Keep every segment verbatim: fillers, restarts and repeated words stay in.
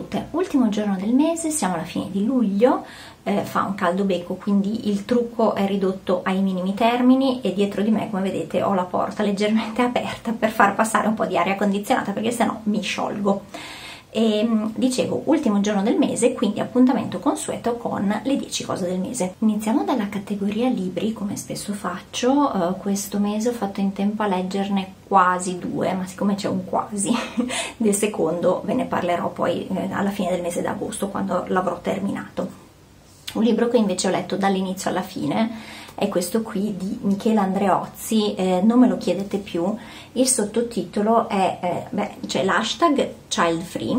salute. Ultimo giorno del mese, siamo alla fine di luglio, eh, fa un caldo becco, quindi il trucco è ridotto ai minimi termini e dietro di me, come vedete, ho la porta leggermente aperta per far passare un po' di aria condizionata, perché sennò mi sciolgo. E dicevo, ultimo giorno del mese, quindi appuntamento consueto con le dieci cose del mese. Iniziamo dalla categoria libri, come spesso faccio. Uh, questo mese ho fatto in tempo a leggerne quasi due, ma siccome c'è un quasi del secondo ve ne parlerò poi eh, alla fine del mese d'agosto, quando l'avrò terminato. Un libro che invece ho letto dall'inizio alla fine è questo qui di Michele Andreozzi, eh, Non me lo chiedete più. Il sottotitolo è, eh, beh, c'è l'hashtag child free,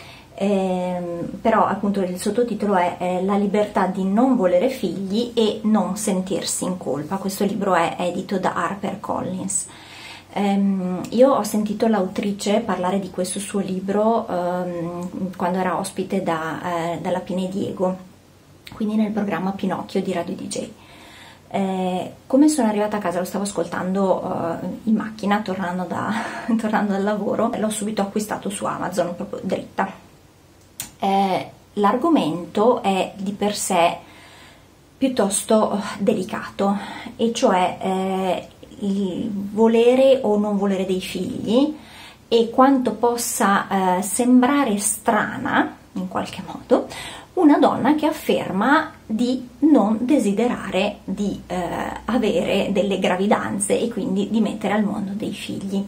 eh, però appunto il sottotitolo è eh, La libertà di non volere figli e non sentirsi in colpa. Questo libro è edito da HarperCollins. Um, io ho sentito l'autrice parlare di questo suo libro um, quando era ospite da, eh, dalla Pine Diego, quindi nel programma Pinocchio di Radio D J. Eh, come sono arrivata a casa, lo stavo ascoltando uh, in macchina tornando, da, tornando dal lavoro, l'ho subito acquistato su Amazon proprio dritta. Eh, l'argomento è di per sé piuttosto delicato, e cioè eh, il volere o non volere dei figli e quanto possa eh, sembrare strana in qualche modo una donna che afferma di non desiderare di eh, avere delle gravidanze e quindi di mettere al mondo dei figli.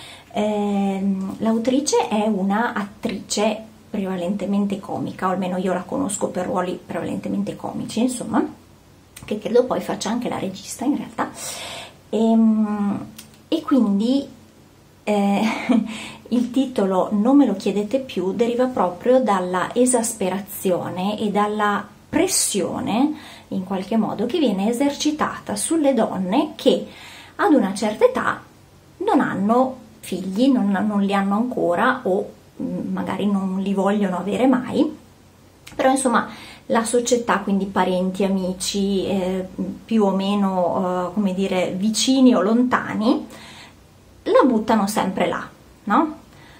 Eh, l'autrice è una attrice prevalentemente comica, o almeno io la conosco per ruoli prevalentemente comici, insomma, che credo poi faccia anche la regista in realtà. E, e quindi eh, il titolo Non me lo chiedete più deriva proprio dalla esasperazione e dalla pressione, in qualche modo, che viene esercitata sulle donne che ad una certa età non hanno figli, non, non li hanno ancora o magari non li vogliono avere mai, però insomma la società, quindi parenti, amici, eh, più o meno, eh, come dire, vicini o lontani, la buttano sempre là, no?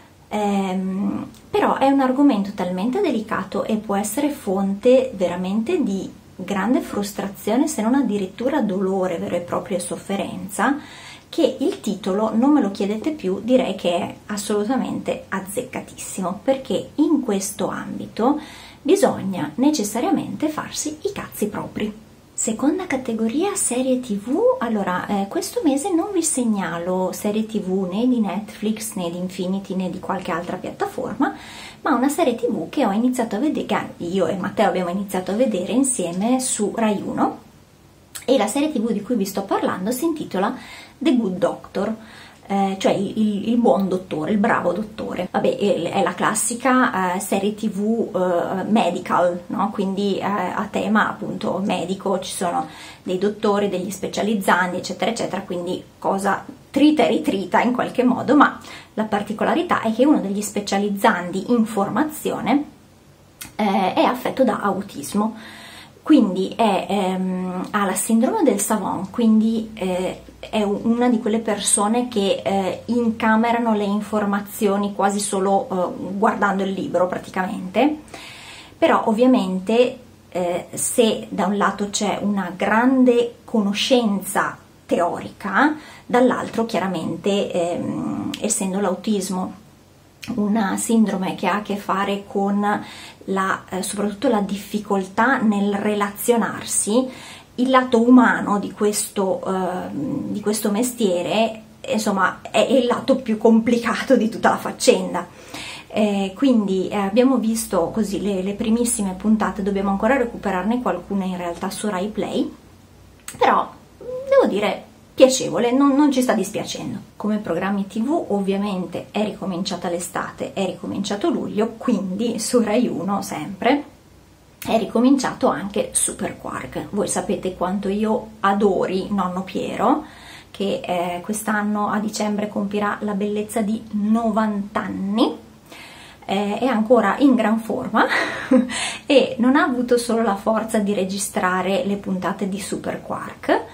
Ehm, però è un argomento talmente delicato e può essere fonte veramente di grande frustrazione, se non addirittura dolore vero e proprio e sofferenza, che il titolo Non me lo chiedete più direi che è assolutamente azzeccatissimo, perché in questo ambito bisogna necessariamente farsi i cazzi propri. Seconda categoria, serie tv. Allora, eh, questo mese non vi segnalo serie tv né di Netflix né di Infinity né di qualche altra piattaforma, ma una serie tv che ho iniziato a vedere, che io e Matteo abbiamo iniziato a vedere insieme su Rai uno, e la serie tv di cui vi sto parlando si intitola The Good Doctor, eh, cioè il, il, il buon dottore, il bravo dottore. Vabbè, è la classica eh, serie tv eh, medical, no? Quindi eh, a tema appunto medico, ci sono dei dottori, degli specializzandi, eccetera, eccetera, quindi cosa trita e ritrita in qualche modo, ma la particolarità è che uno degli specializzandi in formazione eh, è affetto da autismo, quindi è, ehm, ha la sindrome del Savant, quindi eh, è una di quelle persone che eh, incamerano le informazioni quasi solo eh, guardando il libro praticamente, però ovviamente eh, se da un lato c'è una grande conoscenza teorica, dall'altro chiaramente ehm, essendo l'autismo una sindrome che ha a che fare con la, eh, soprattutto la difficoltà nel relazionarsi, il lato umano di questo, eh, di questo mestiere, insomma, è il lato più complicato di tutta la faccenda. Eh, quindi eh, abbiamo visto così le, le primissime puntate, dobbiamo ancora recuperarne qualcune in realtà su Rai Play, però devo dire piacevole, non, non ci sta dispiacendo. Come programmi tv ovviamente è ricominciata l'estate, è ricominciato luglio, quindi su Rai uno sempre è ricominciato anche Super Quark. Voi sapete quanto io adori nonno Piero, che eh, quest'anno a dicembre compirà la bellezza di novanta anni, eh, è ancora in gran forma e non ha avuto solo la forza di registrare le puntate di Super Quark,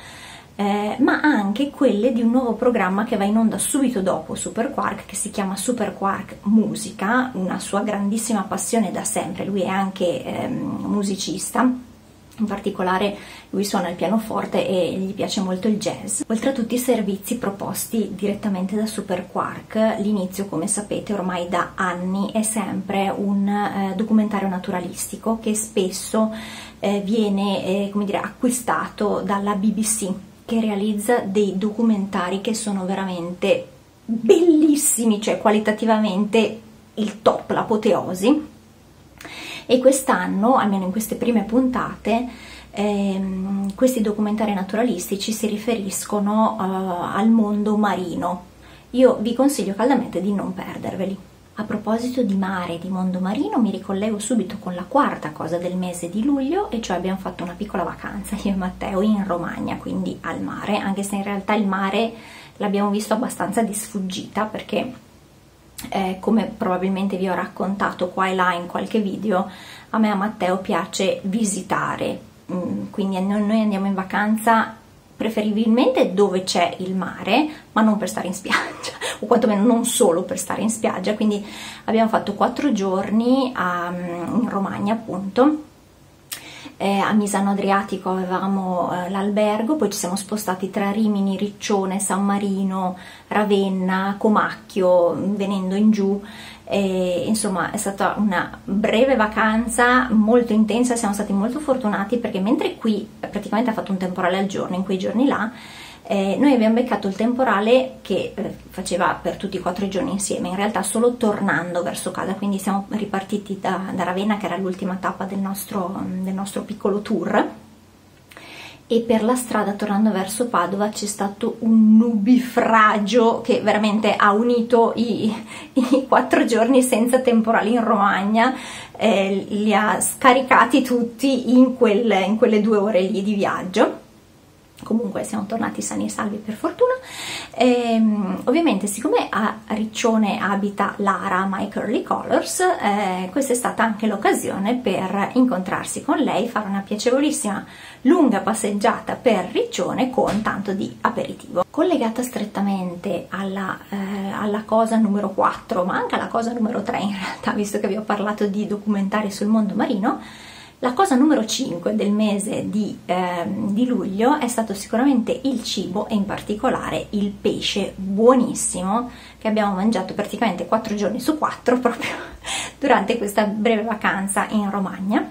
eh, ma anche quelle di un nuovo programma che va in onda subito dopo Super Quark, che si chiama Super Quark Musica, una sua grandissima passione da sempre. Lui è anche ehm, musicista. In particolare lui suona il pianoforte e gli piace molto il jazz. Oltre a tutti i servizi proposti direttamente da Super Quark, l'inizio, come sapete, ormai da anni è sempre un eh, documentario naturalistico che spesso eh, viene eh, come dire, acquistato dalla B B C, che realizza dei documentari che sono veramente bellissimi, cioè qualitativamente il top, l'apoteosi. E quest'anno, almeno in queste prime puntate, ehm, questi documentari naturalistici si riferiscono uh, al mondo marino. Io vi consiglio caldamente di non perderveli. A proposito di mare e di mondo marino, mi ricollego subito con la quarta cosa del mese di luglio, e cioè abbiamo fatto una piccola vacanza, io e Matteo, in Romagna, quindi al mare, anche se in realtà il mare l'abbiamo visto abbastanza di sfuggita, perché Eh, come probabilmente vi ho raccontato qua e là in qualche video, a me e a Matteo piace visitare, mm, quindi noi, noi andiamo in vacanza preferibilmente dove c'è il mare, ma non per stare in spiaggia, o quantomeno non solo per stare in spiaggia. Quindi abbiamo fatto quattro giorni a, in Romagna, appunto. Eh, a Misano Adriatico avevamo eh, l'albergo, poi ci siamo spostati tra Rimini, Riccione, San Marino, Ravenna, Comacchio, venendo in giù. E, insomma, è stata una breve vacanza molto intensa. Siamo stati molto fortunati perché mentre qui praticamente ha fatto un temporale al giorno, in quei giorni là eh, noi abbiamo beccato il temporale che eh, faceva per tutti i quattro giorni insieme, in realtà solo tornando verso casa. Quindi siamo ripartiti da, da Ravenna, che era l'ultima tappa del nostro, del nostro piccolo tour, e per la strada tornando verso Padova c'è stato un nubifragio che veramente ha unito i, i quattro giorni senza temporali in Romagna, eh, li ha scaricati tutti in, quel, in quelle due ore lì di viaggio. Comunque siamo tornati sani e salvi, per fortuna. Ehm, ovviamente, siccome a Riccione abita Lara, My Curly Colors, eh, questa è stata anche l'occasione per incontrarsi con lei, fare una piacevolissima lunga passeggiata per Riccione con tanto di aperitivo. Collegata strettamente alla, eh, alla cosa numero quattro, ma anche alla cosa numero tre in realtà, visto che vi ho parlato di documentari sul mondo marino, la cosa numero cinque del mese di, eh, di luglio è stato sicuramente il cibo, e in particolare il pesce buonissimo che abbiamo mangiato praticamente quattro giorni su quattro proprio durante questa breve vacanza in Romagna.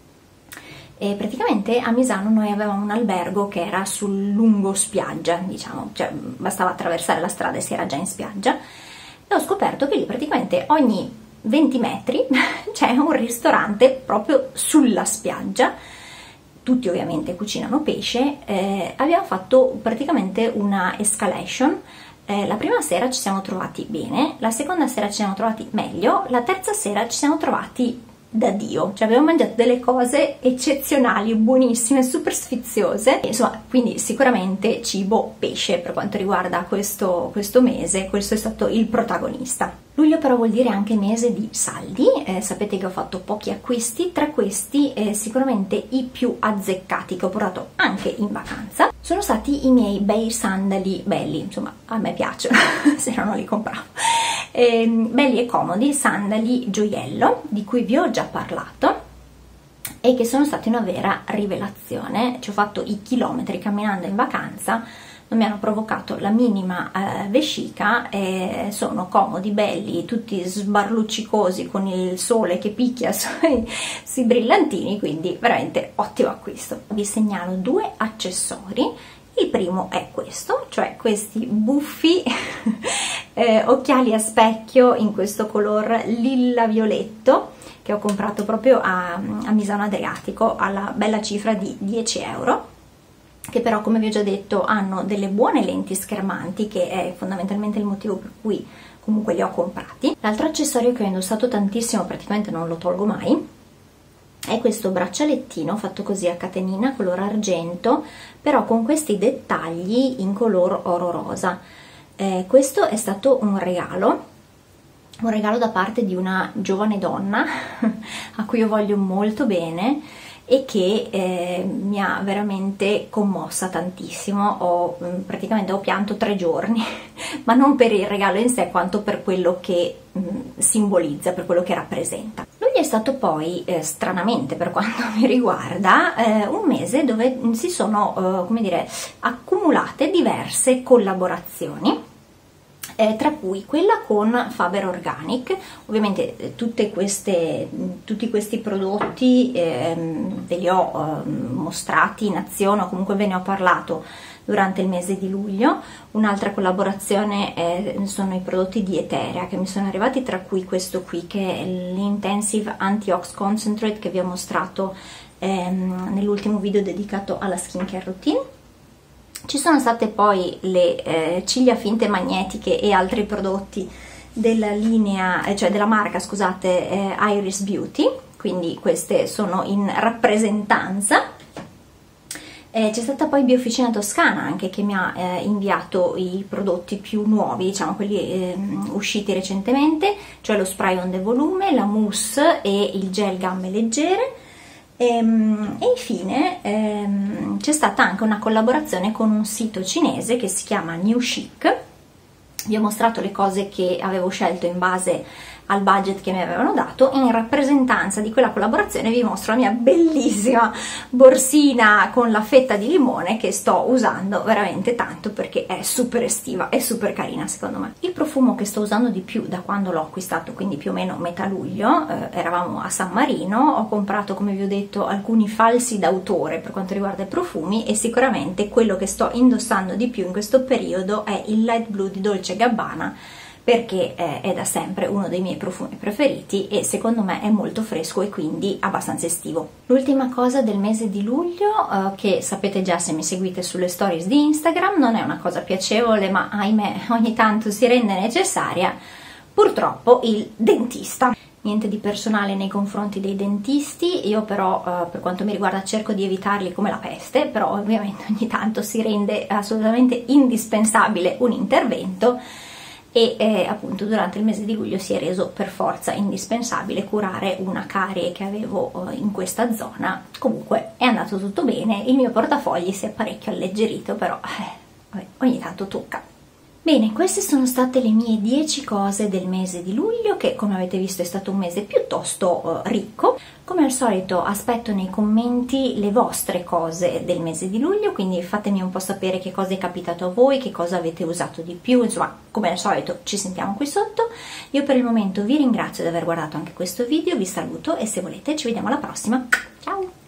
E praticamente a Misano noi avevamo un albergo che era sul lungo spiaggia, diciamo, cioè bastava attraversare la strada e si era già in spiaggia, e ho scoperto che lì praticamente ogni venti metri c'è un ristorante proprio sulla spiaggia. Tutti ovviamente cucinano pesce. Eh, abbiamo fatto praticamente una escalation. Eh, la prima sera ci siamo trovati bene, la seconda sera ci siamo trovati meglio, la terza sera ci siamo trovati da Dio, cioè abbiamo mangiato delle cose eccezionali, buonissime, super sfiziose. Insomma, quindi sicuramente cibo, pesce per quanto riguarda questo, questo mese. Questo è stato il protagonista. Luglio però vuol dire anche mese di saldi. Eh, sapete che ho fatto pochi acquisti. Tra questi eh, sicuramente i più azzeccati che ho portato anche in vacanza sono stati i miei bei sandali belli, insomma a me piacciono se no non li compravo. Eh, belli e comodi sandali gioiello, di cui vi ho già parlato e che sono stati una vera rivelazione. Ci ho fatto i chilometri camminando in vacanza, non mi hanno provocato la minima eh, vescica, e sono comodi, belli, tutti sbarluccicosi con il sole che picchia sui, sui brillantini, quindi veramente ottimo acquisto. Vi segnalo due accessori. Il primo è questo, cioè questi buffi eh, occhiali a specchio in questo color lilla violetto, che ho comprato proprio a, a Misano Adriatico alla bella cifra di dieci euro, che però, come vi ho già detto, hanno delle buone lenti schermanti, che è fondamentalmente il motivo per cui comunque li ho comprati. L'altro accessorio che ho indossato tantissimo, praticamente non lo tolgo mai, è questo braccialettino fatto così a catenina color argento, però con questi dettagli in color oro rosa. Eh, questo è stato un regalo, un regalo da parte di una giovane donna a cui io voglio molto bene, e che eh, mi ha veramente commossa tantissimo. Ho praticamente ho pianto tre giorni, ma non per il regalo in sé quanto per quello che mh, simbolizza, per quello che rappresenta. Luglio è stato poi, eh, stranamente per quanto mi riguarda, eh, un mese dove si sono, eh, come dire, accumulate diverse collaborazioni, eh, tra cui quella con Faber Organic. Ovviamente eh, tutte queste, tutti questi prodotti eh, ve li ho eh, mostrati in azione, o comunque ve ne ho parlato durante il mese di luglio. Un'altra collaborazione è, sono i prodotti di Eterea che mi sono arrivati, tra cui questo qui che è l'Intensive Antiox Concentrate che vi ho mostrato ehm, nell'ultimo video dedicato alla skincare routine. Ci sono state poi le eh, ciglia finte magnetiche e altri prodotti della linea, eh, cioè della marca, scusate, eh, Iris Beauty, quindi queste sono in rappresentanza. Eh, c'è stata poi Biofficina Toscana anche, che mi ha eh, inviato i prodotti più nuovi, diciamo quelli eh, usciti recentemente, cioè lo spray onde volume, la mousse e il gel gambe leggere. E, e infine ehm, c'è stata anche una collaborazione con un sito cinese che si chiama New Chic. Vi ho mostrato le cose che avevo scelto in base al budget che mi avevano dato, e in rappresentanza di quella collaborazione vi mostro la mia bellissima borsina con la fetta di limone che sto usando veramente tanto perché è super estiva e super carina secondo me. Il profumo che sto usando di più da quando l'ho acquistato, quindi più o meno metà luglio, eh, eravamo a San Marino, ho comprato, come vi ho detto, alcuni falsi d'autore per quanto riguarda i profumi, e sicuramente quello che sto indossando di più in questo periodo è il Light Blue di Dolce Gabbana, perché è da sempre uno dei miei profumi preferiti e secondo me è molto fresco e quindi abbastanza estivo. L'ultima cosa del mese di luglio, eh, che sapete già se mi seguite sulle stories di Instagram, non è una cosa piacevole, ma ahimè ogni tanto si rende necessaria, purtroppo il dentista. Niente di personale nei confronti dei dentisti, io però eh, per quanto mi riguarda cerco di evitarli come la peste, però ovviamente ogni tanto si rende assolutamente indispensabile un intervento. E eh, appunto durante il mese di luglio si è reso per forza indispensabile curare una carie che avevo eh, in questa zona. Comunque è andato tutto bene, il mio portafogli si è parecchio alleggerito, però eh, ogni tanto tocca. Bene, queste sono state le mie dieci cose del mese di luglio, che come avete visto è stato un mese piuttosto eh, ricco. Come al solito aspetto nei commenti le vostre cose del mese di luglio, quindi fatemi un po' sapere che cosa è capitato a voi, che cosa avete usato di più, insomma come al solito ci sentiamo qui sotto. Io per il momento vi ringrazio di aver guardato anche questo video, vi saluto e se volete ci vediamo alla prossima, ciao!